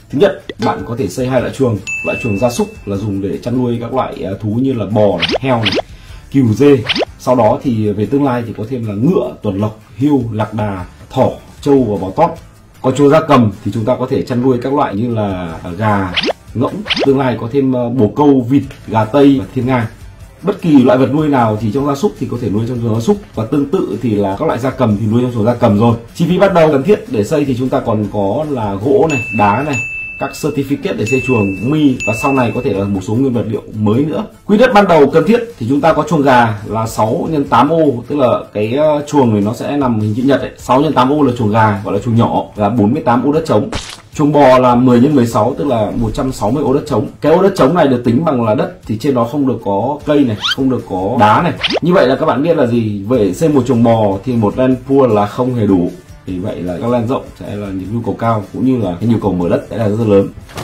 Thứ nhất, bạn có thể xây hai loại chuồng. Loại chuồng gia súc là dùng để chăn nuôi các loại thú như là bò, heo, cừu, dê. Sau đó thì về tương lai thì có thêm là ngựa, tuần lộc, hươu, lạc đà, thỏ, trâu và bò tót. Còn chuồng gia cầm thì chúng ta có thể chăn nuôi các loại như là gà, ngỗng, tương lai có thêm bồ câu, vịt, gà tây và thiên nga. Bất kỳ loại vật nuôi nào thì trong gia súc thì có thể nuôi trong chuồng gia súc, và tương tự thì là các loại gia cầm thì nuôi trong chuồng gia cầm rồi. Chi phí bắt đầu cần thiết để xây thì chúng ta còn có là gỗ này, đá này, các certificate để xây chuồng, mi, và sau này có thể là một số nguyên vật liệu mới nữa. Quỹ đất ban đầu cần thiết thì chúng ta có chuồng gà là 6 x 8 ô, tức là cái chuồng này nó sẽ nằm hình chữ nhật ấy. 6 x 8 ô là chuồng gà, gọi là chuồng nhỏ, là 48 ô đất trống. Chuồng bò là 10 x 16, tức là 160 ô đất trống. Cái ô đất trống này được tính bằng là đất thì trên đó không được có cây này, không được có đá này. Như vậy là các bạn biết là gì? Vậy xây một chuồng bò thì một land pool là không hề đủ. Vì vậy là các land rộng sẽ là những nhu cầu cao, cũng như là cái nhu cầu mở đất sẽ là rất lớn.